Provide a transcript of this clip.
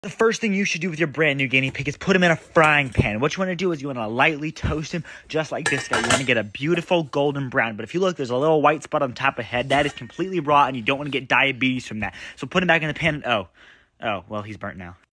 The first thing you should do with your brand new guinea pig is put him in a frying pan. What you want to do is you want to lightly toast him just like this guy. You want to get a beautiful golden brown. But if you look, there's a little white spot on top of the head. That is completely raw and you don't want to get diabetes from that. So put him back in the pan. Oh, well, he's burnt now.